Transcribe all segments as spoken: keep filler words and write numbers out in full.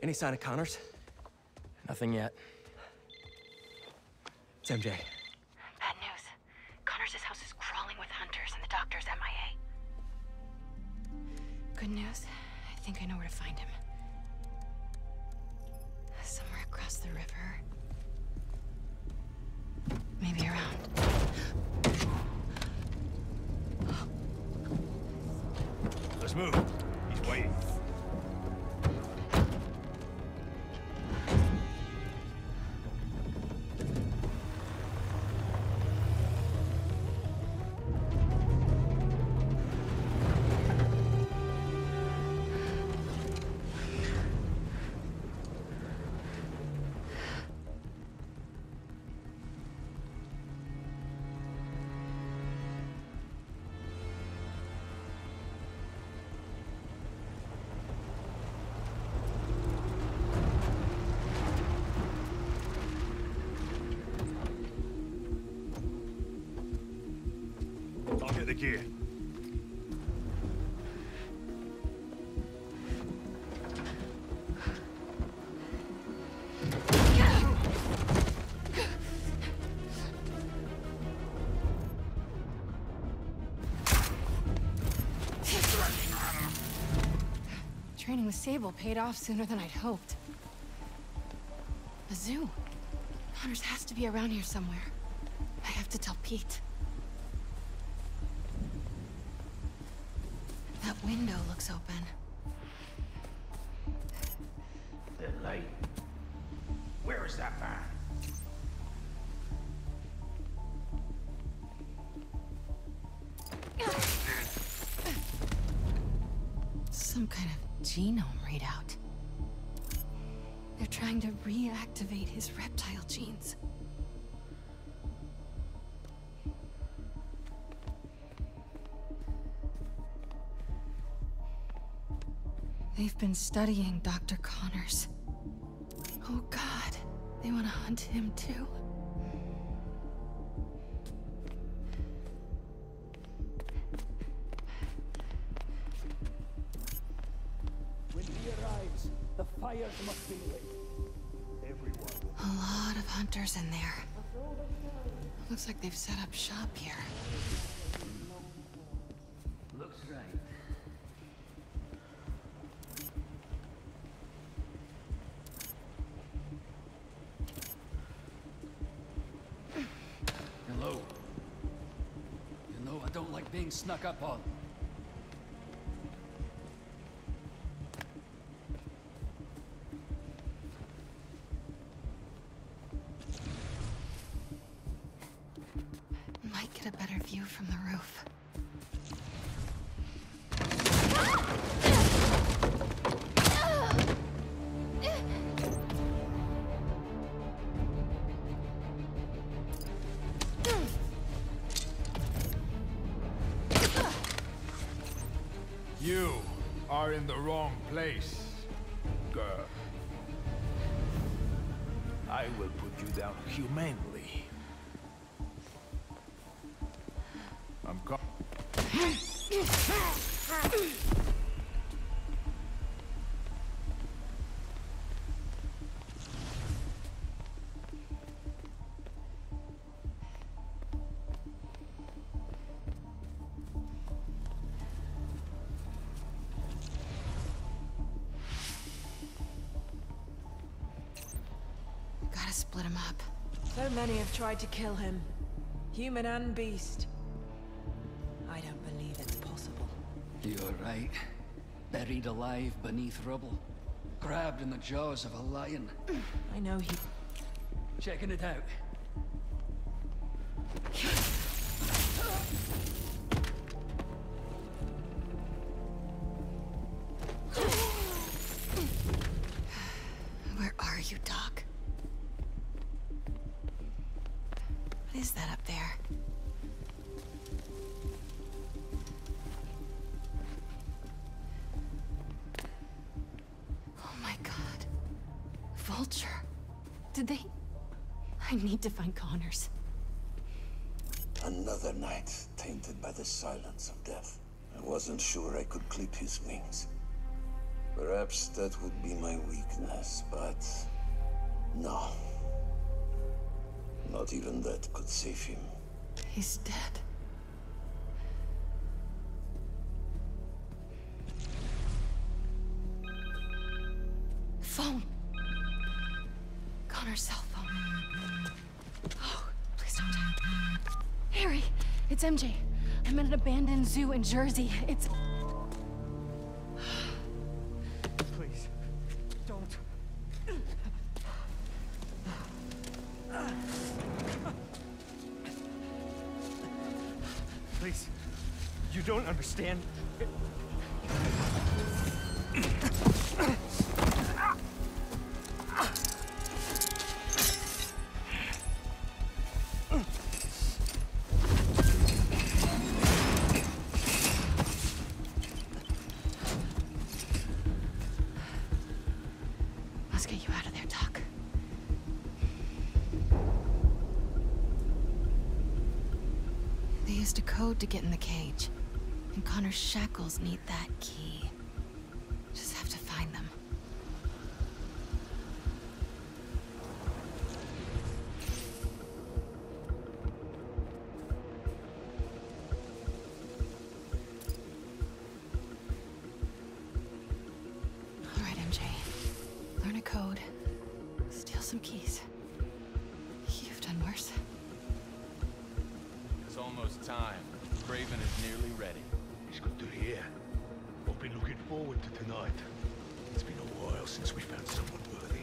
Any sign of Connors? Nothing yet. It's M J. Bad news. Connors' house is crawling with hunters and the doctor's M I A. Good news. I think I know where to find him. Somewhere across the river. Maybe around. Let's move. He's waiting. I'll get the gear. Training with Sable paid off sooner than I'd hoped. A zoo. Connors has to be around here somewhere. I have to tell Pete. That window looks open. The light. Where is that man? Some kind of genome readout. They're trying to reactivate his reptile genes. They've been studying Doctor Connors. Oh God, they want to hunt him too. When he arrives, the fires must be lit. Everyone will... A lot of hunters in there. Looks like they've set up shop here. Looks right. Hello. You know I don't like being snuck up on. Might get a better view from the roof. You are in the wrong place, girl. I will put you down humanely. I'm co- Gotta split him up. So many have tried to kill him. Human and beast. I don't believe it's possible. You're right. Buried alive beneath rubble. Grabbed in the jaws of a lion. I know he... Checking it out. Where are you, Doc? What is that up there? Oh my God. Vulture. Did they... I need to find Connors. Another night tainted by the silence of death. I wasn't sure I could clip his wings. Perhaps that would be my weakness, but... no. Not even that could save him. He's dead. Phone. Connor's cell phone. Oh, please don't die. Harry, it's M J. I'm at an abandoned zoo in Jersey. It's... Please, don't. Please, you don't understand. Let's get you out of there, Doc. They used a code to get in the cage, and Connor's shackles need that key. Just have to find them. All right, M J. Learn a code. Steal some keys. You've done worse. It's almost time. Craven is nearly ready. It's good to hear. I've been looking forward to tonight. It's been a while since we found someone worthy.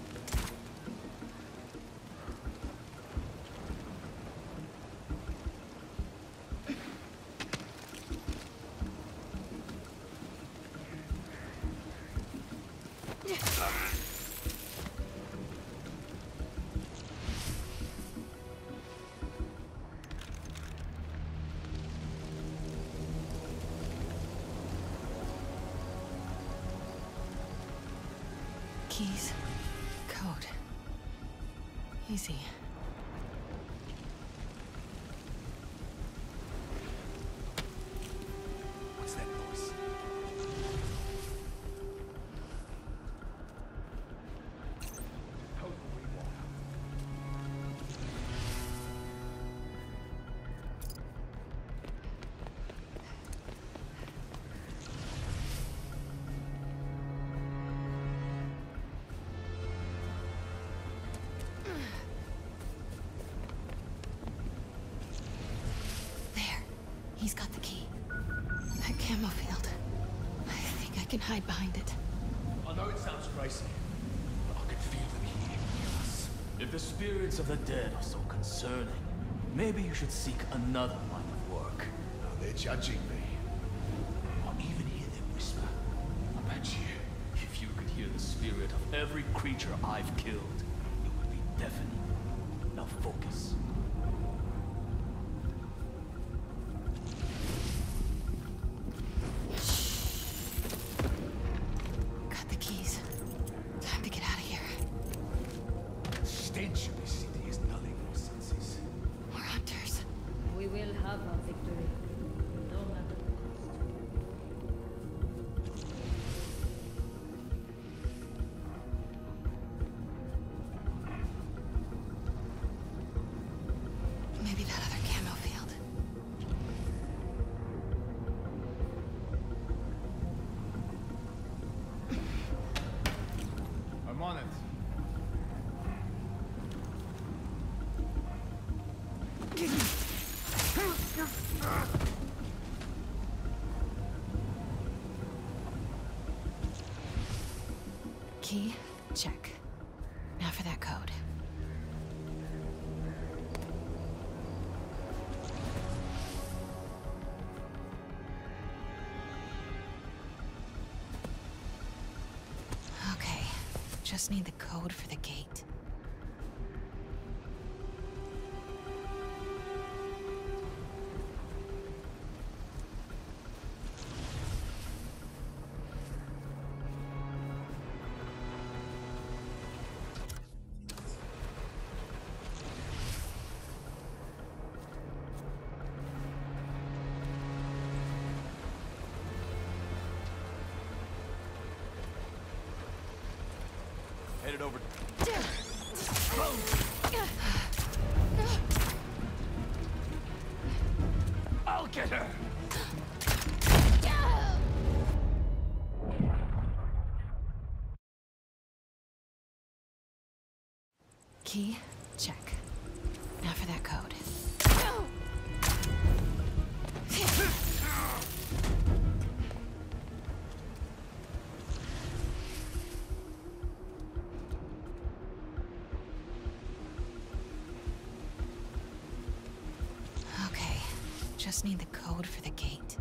Keys. Code. Easy. What's that noise? He's got the key. That camo field. I think I can hide behind it. I know it sounds crazy, but I can feel them here near us. If the spirits of the dead are so concerning, maybe you should seek another line of work. Now they're judging me. I even hear them whisper about you. If you could hear the spirit of every creature I've killed, it would be deafening. Now focus. Got the keys. Time to get out of here. The stench of this city is nulling our senses. More hunters. We will have our victory. No matter the Maybe that other camo field. I'm on it. Key? Check. Now for that code. Okay. Just need the code for the gate. headed over. I'll get her! Key, check. Now for that code. Okay, just need the code for the gate.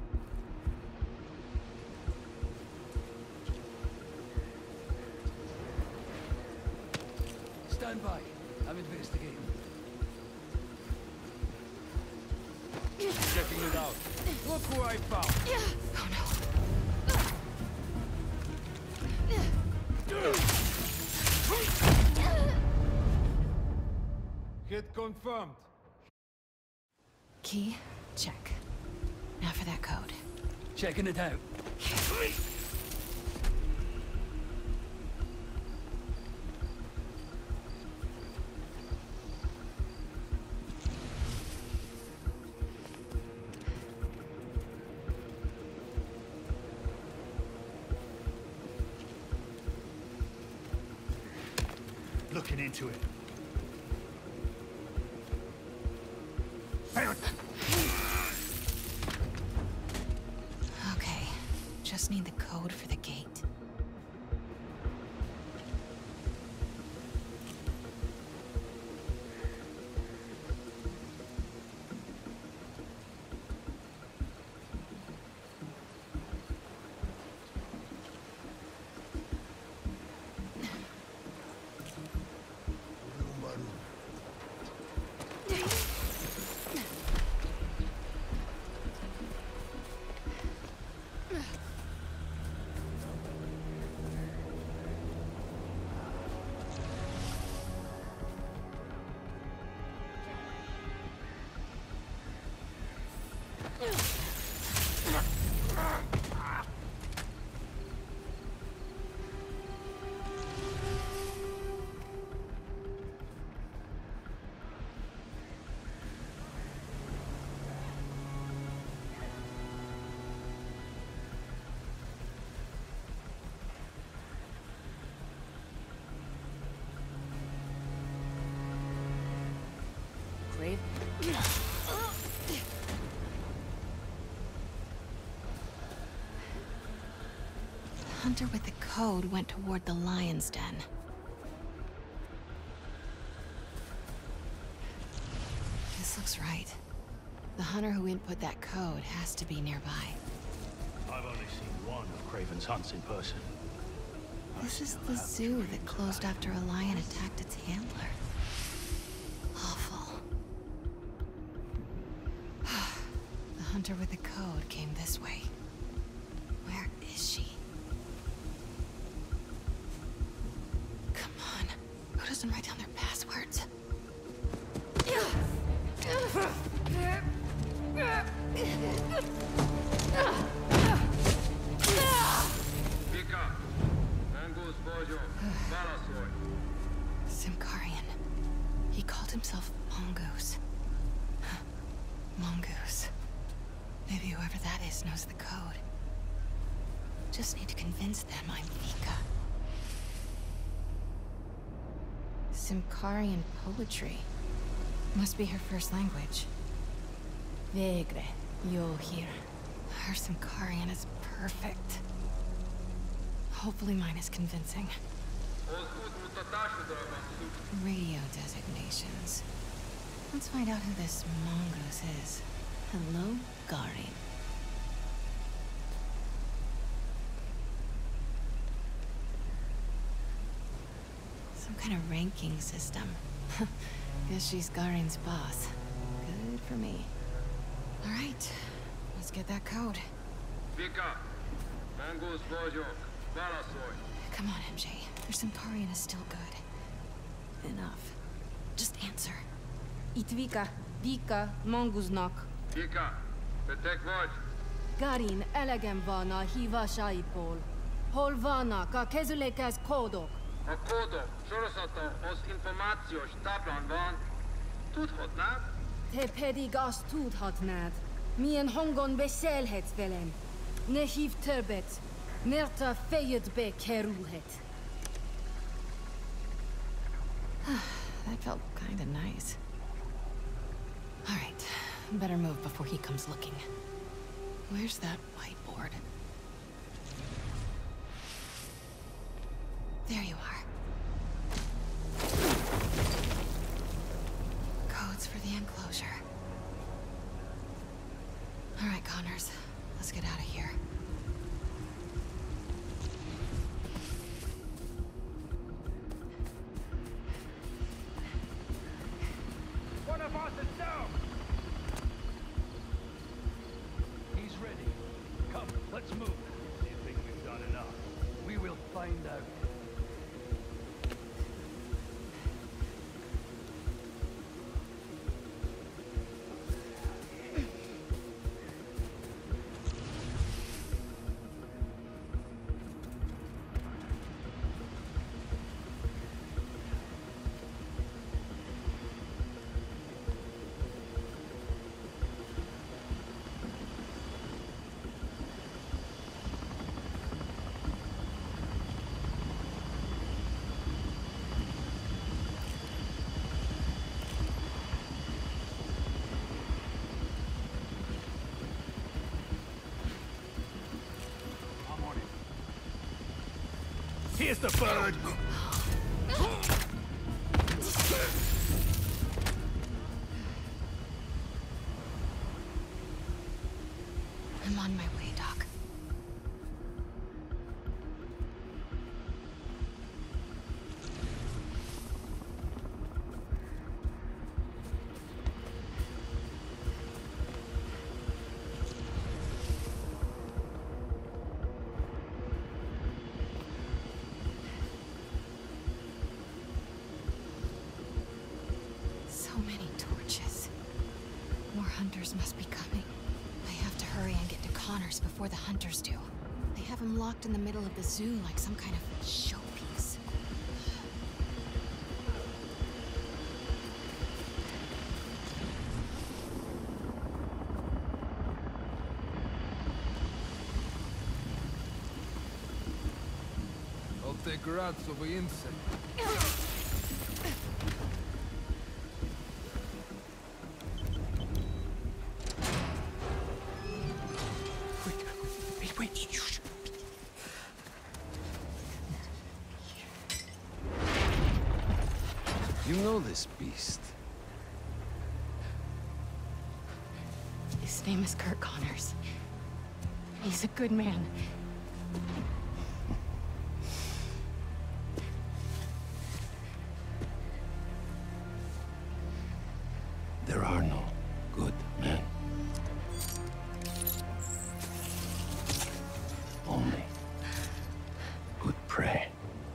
Stand by. I'm investigating. Checking it out. Look who I found. Oh no. Hit confirmed. Key, check. Now for that code. Checking it out. Looking into it. Okay, just need the code for the gate. Grave. Hunter with the code went toward the lion's den. This looks right. The hunter who input that code has to be nearby. I've only seen one of Craven's hunts in person. This is the zoo that closed after a lion attacked its handler. Awful. The hunter with the code came this way. Where is she? Come on. Who doesn't write down their passwords? Symkarian. He called himself Mongoose. Mongoose. Maybe whoever that is knows the code. Just need to convince them I'm Vika. Symkarian poetry. Must be her first language. Vegre, Yohir. Her Symkarian is perfect. Hopefully mine is convincing. Radio designations. Let's find out who this mongoose is. Hello, Garin. Some kind of ranking system. Guess she's Garin's boss. Good for me. All right, let's get that code. Come on, M J. Your Symkarian is still good. Enough. Just answer. Itvika, Vika, Monguznak. Vika, betek vagy? Garin, elegem van a hívásaitból. Hol vannak a kezülékhez kódok? Okodo, Shorosoto, os informacio staplan van. Tut hot nat? Te pedigas tut hot nat. Mien hongon besel het velen. Nehiv turbet. Nerta feyet be kerulhet. That felt kinda nice. Alright, better move before he comes looking. Where's that whiteboard? There you are. Codes for the enclosure. Alright, Connors. Let's get out of here. One of us is down! He's ready. Come, let's move. Do you think we've done enough? We will find out. Here's the bird! I'm on my way, Doc. So many torches. More hunters must be coming. I have to hurry and get to Connors before the hunters do. They have him locked in the middle of the zoo like some kind of showpiece. I'll take rats over insect. Wait, wait, shh. You know this beast. His name is Kurt Connors. He's a good man. There are no good men. Only good prey.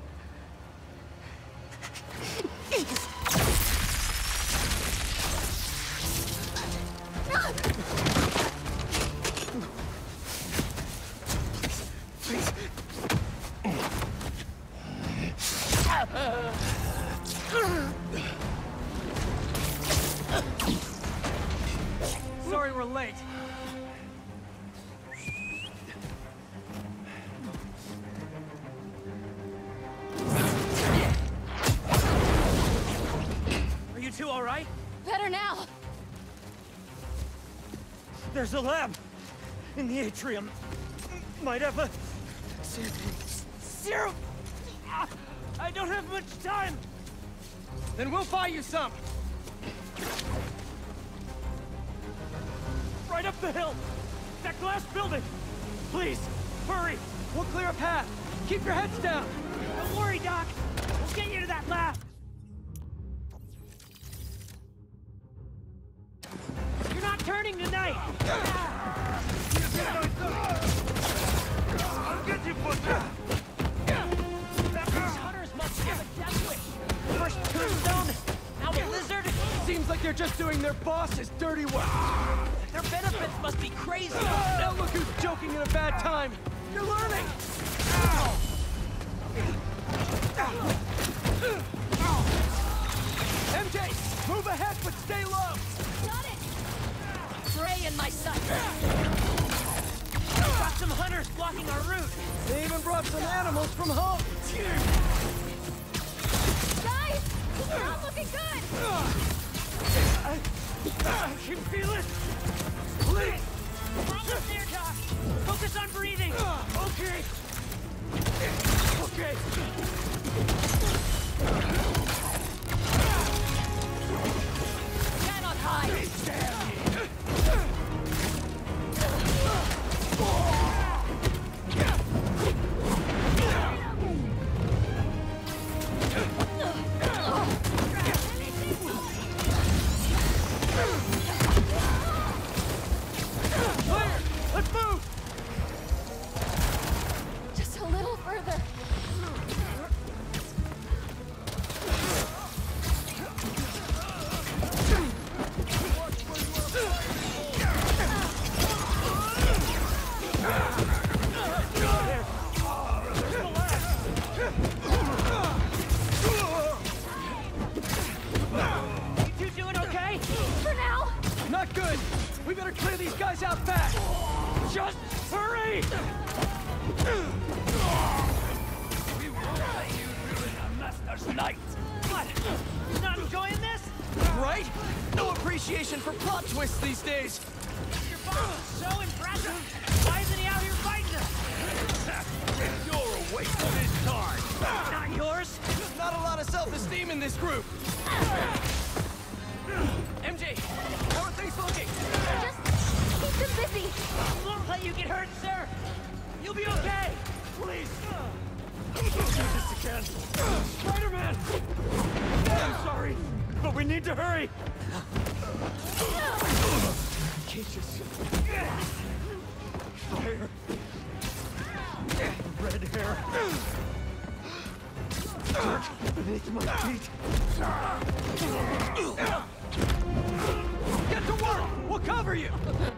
Sorry we're late. Are you two all right? Better now! There's a lab in the atrium. Might have a serum. Ah, I don't have much time. Then we'll buy you some. Right up the hill. That glass building. Please, hurry. We'll clear a path. Keep your heads down. Don't worry, Doc. We'll get you to that lab. You're not turning tonight. I'll get you, Butcher. These hunters must have a death wish. First Tombstone, now the Lizard. Seems like they're just doing their boss's dirty work. Their benefits must be crazy. Now look who's joking at a bad time. You're learning. M J, move ahead, but stay low. Got it! Prey in my sight. Got some hunters blocking our route. They even brought some animals from home. Guys, we're not looking good. I, I can feel it. Please. We're almost there, Doc. Focus on breathing. Okay. Okay. Cannot hide. Let's move! Just a little further. You two doing okay? For now. Not good. We better clear these guys out fast. Just hurry! We won't let you ruin our master's night. What? You not enjoying this? Right? No appreciation for plot twists these days. Your boss is so impressive. Why isn't he out here fighting us? You're a waste of his time. Not yours? Not a lot of self-esteem in this group. M J, how are things looking? Just keep them busy. Won't let you get hurt, sir. You'll be okay. Please. Do this again. Spider-Man! I'm sorry, but we need to hurry. Cages. Fire. Red hair. Dirt beneath my feet. Get to work! We'll cover you!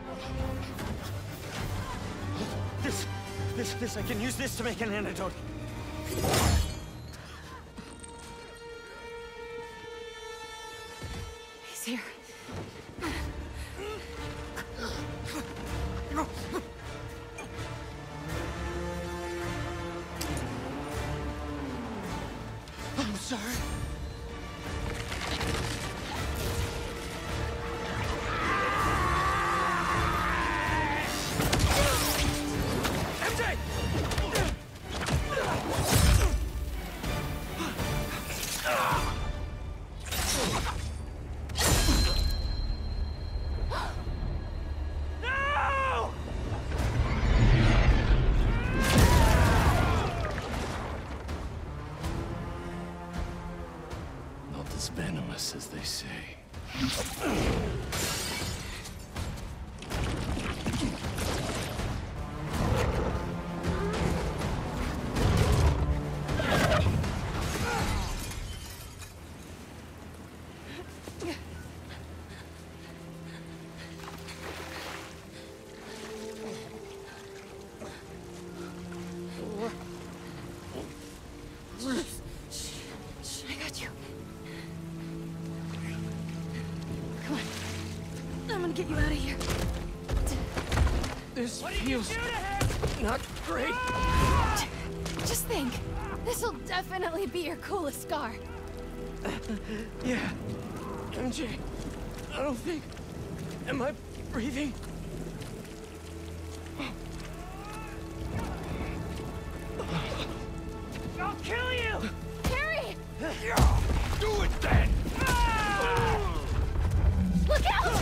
This, this, this, I can use this to make an antidote. He's here. I'm sorry. M J! No! Not as venomous as they say. I got you. Come on. I'm gonna get you out of here. This What did feels you do to him? not great. Just think. This'll definitely be your coolest scar. Yeah. M J, I don't think... Am I breathing? I'll kill you! Harry! Do it then! Look out!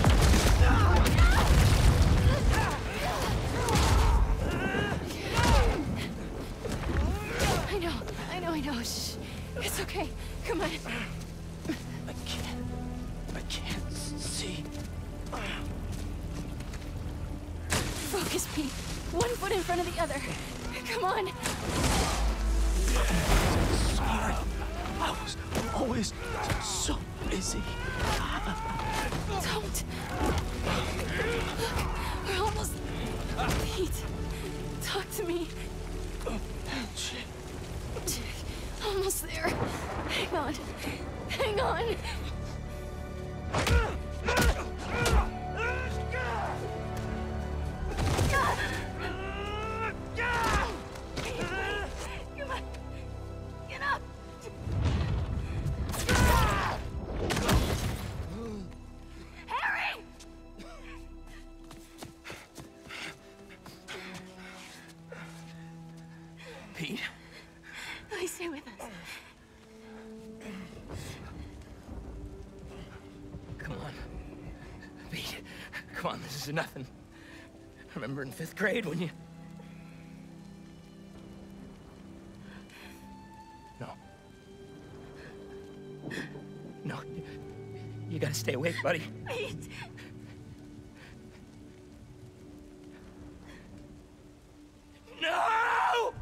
I know, I know, I know. Shh. It's okay. Come on. I can't... I can't see. Focus, Pete. One foot in front of the other. Come on. Sorry. I was always so busy. Don't. Look, we're almost... Pete, talk to me. Almost there. Hang on. Hang on. Come on. Get up. Harry! Pete? Please stay with us. Come on. Pete, come on, this is nothing. Remember in fifth grade when you... No. No, you, you gotta stay awake, buddy. Pete! No!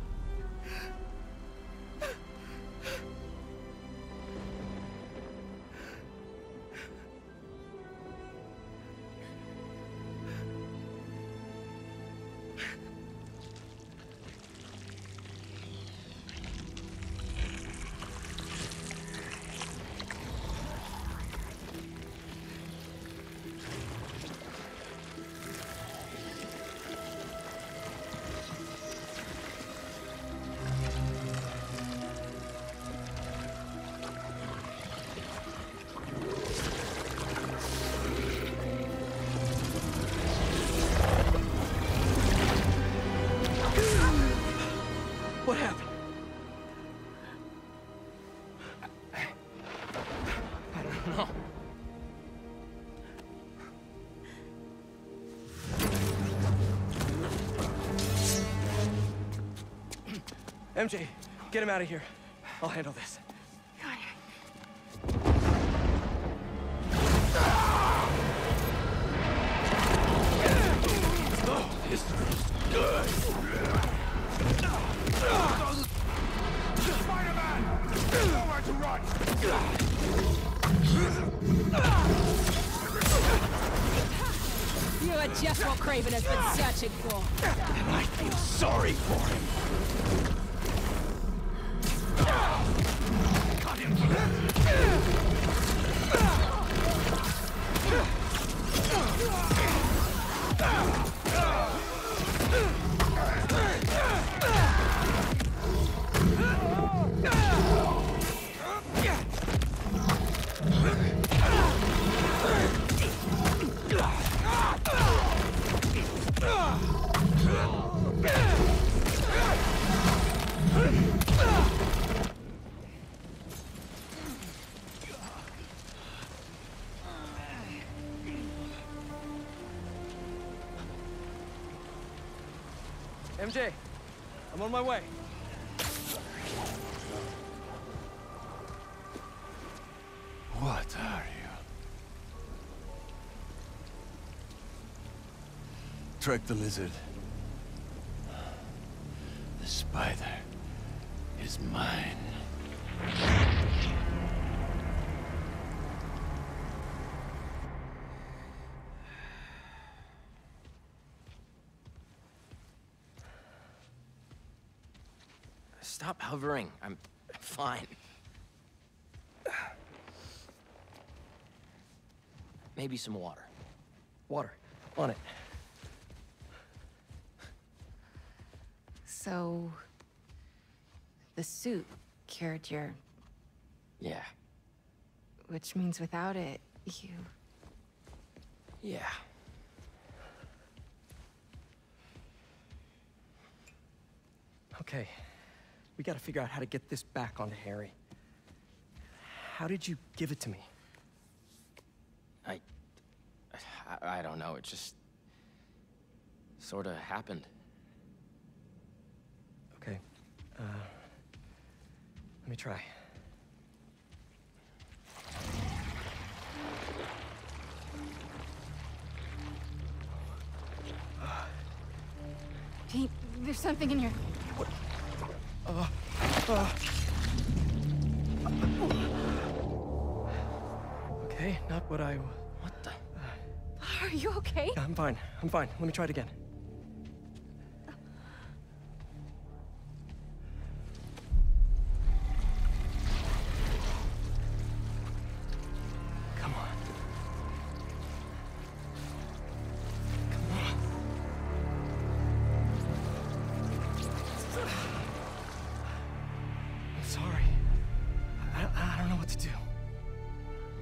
What happened? I, I don't know. M J, get him out of here. I'll handle this. Oh, this feels good. Spider-Man! Nowhere to run! You are just what Kraven has been searching for. And I feel sorry for him. Got him! M J, I'm on my way. What are you? Trek the lizard. The spider is mine. Stop hovering. I'm fine. Maybe some water. Water. On it. So... the suit cured your... Yeah. Which means without it, you... Yeah. Okay. We gotta figure out how to get this back onto Harry. How did you give it to me? I... I, I don't know, it just... sorta happened. Okay. Uh... Let me try. Pete, there's something in your... What? Uh, uh. Okay, not what I... What the... Are you okay? I'm fine, I'm fine. Let me try it again.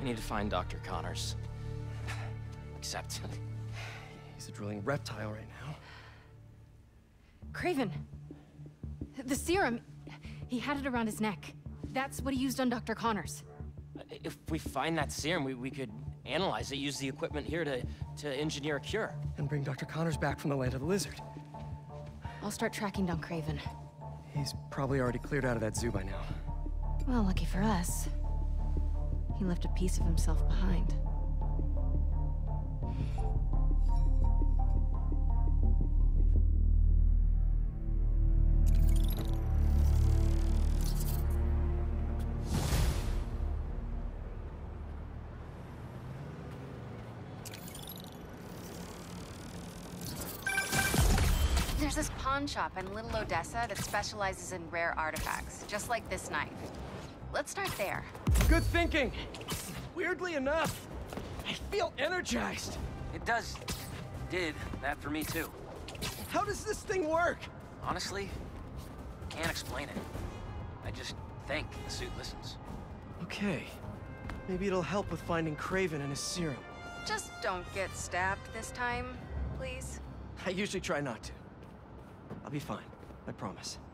need to find Doctor Connors. Except... he's a drooling reptile right now. Craven! The serum! He had it around his neck. That's what he used on Doctor Connors. If we find that serum, we, we could analyze it, use the equipment here to, to engineer a cure. And bring Doctor Connors back from the Land of the Lizard. I'll start tracking down Craven. He's probably already cleared out of that zoo by now. Well, lucky for us. He left a piece of himself behind. There's this pawn shop in Little Odessa that specializes in rare artifacts, just like this knife. Let's start there. Good thinking! Weirdly enough, I feel energized. It does... did that for me too. How does this thing work? Honestly, can't explain it. I just think the suit listens. Okay. Maybe it'll help with finding Craven and his serum. Just don't get stabbed this time, please. I usually try not to. I'll be fine, I promise.